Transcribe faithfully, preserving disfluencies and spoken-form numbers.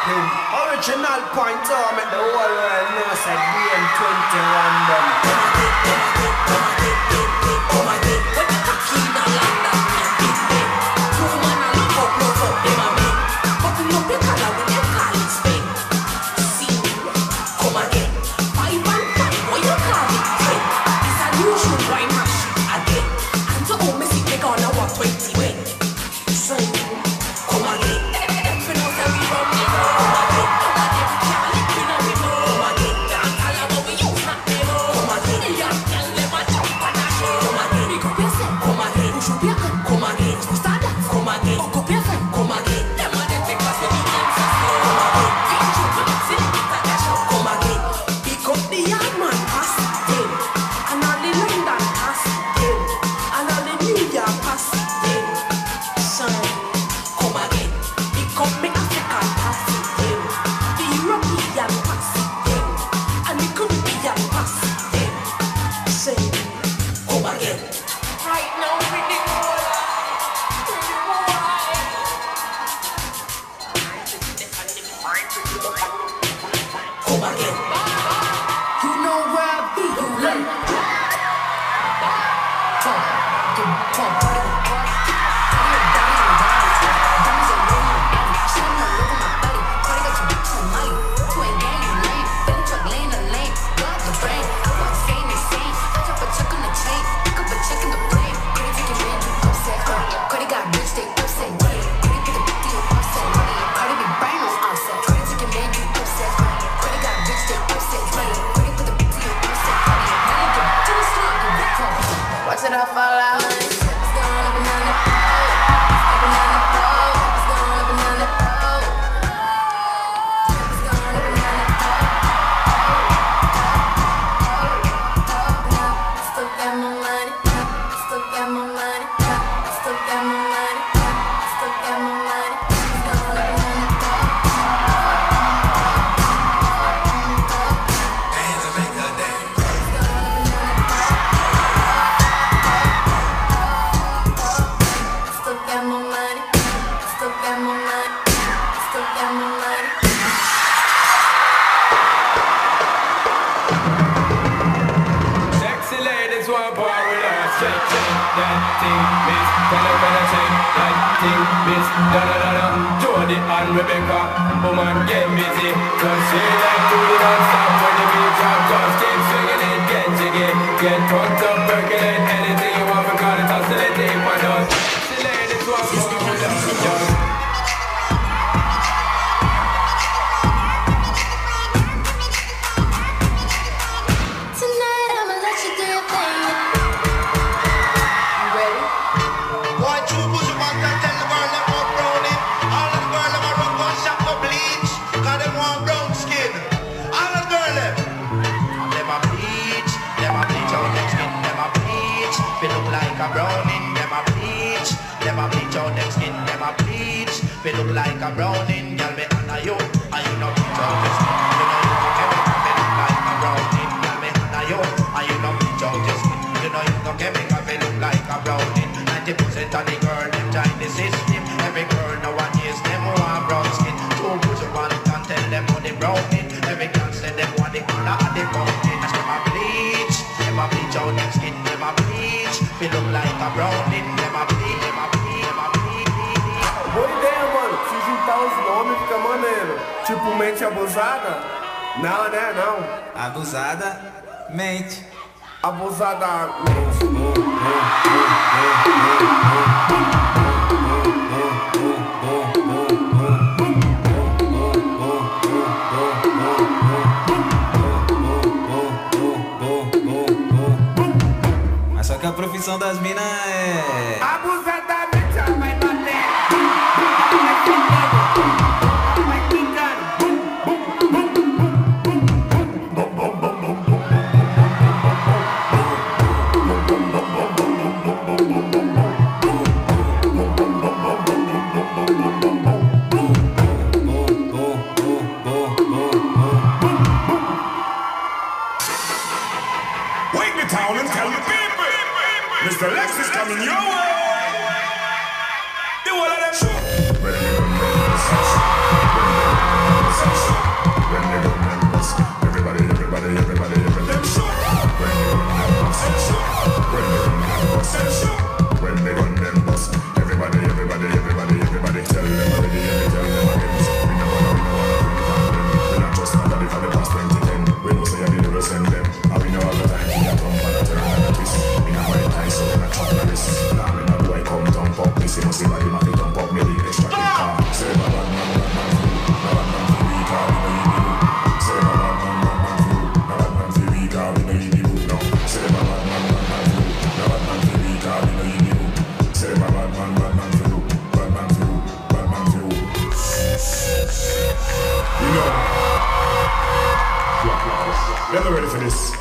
Original point, oh, make the whole world know said B M twenty-one them. Oh my God, what the fuck you not like that? Two man a look up, look up, them a me. Button up your collar with them call it Spain. See, come again. Five and five, what you call it? Ten. It's a new shoe, why mash it again? And to home, me see me gonna walk twenty when. So, come again. Them for no say we run it. Come again, come again. Can't live in a river. Come again, can't tell about we use not them. Come again, yeah, tell them a jump and a show. Come again, pick up yourself. Come again, push up your hand. Come again, start that. Come again, hook up your friend. Come again, them a them take us with the names of slow. Come again, big trouble, see the big that show. Come again, pick up the yard man, pass them. And all the London pass them. And all the New York pass them. Son, come again, pick up me African pass them. The European pass them. And the Caribbean pass them. Say, come again. Right now, we need more. Come again. You know where I be. You late. Talk, talk, talk. Watch it all fall out. It's going up and down the pole. Up and down the pole. It's going up and down the pole. It's going up and down the pole. Still got my money. Still got my money. Still got my money. Still got my money. It's going up and down the pole. Hands up, make her dance. Still got my money, still got my money, still got my money. Sexy ladies want power with us. Check, check, that thing, miss. Tell them better check, that thing, miss. Da da da da. Jody and Rebecca, woman get busy. Cause she like to do non-stop when the beat drop. Just keep swinging it, get jiggy. Get drunk up, percolate anything you want. Because it's oscillating for us. Sexy ladies want power with us. Tonight I'ma let you do your thing. You ready? Boy, true push up and tell the girl them want brown it. All of the girl them a run gun shop for bleach. Cause them want brown skin. All of the girl them. Them a bleach. Them a bleach out them skin. Them a bleach. They look like a browning. Them a bleach. Them a bleach out them skin. Them a bleach. They look like a browning. Girl me honor you. And you know bleach out your skin. You know you go get me. They look like a browning. Girl me honor you. And you know bleach out your skin. You know you go get me. Cause they look like a browning. ninety percent of the girl them join the system. Every girl nowadays them want brown skin. Two push up and can tell them how they browning. Every girl say them want the color of the browning. Them a bleach. Them a bleach out them skin. Them a bleach. They look like a browning. Them a bleach. Them a bleach. Them a bleach. Boa ideia, mano. Se juntar os nomes fica maneiro. Tipo mente abusada? Não, né? Não. Abusada, mente. Abusada. Mas só que a profissão das minas é... Abusadamente ela vai bater. Ela vai quebrando. Ela vai quicando. Y'all not ready for this.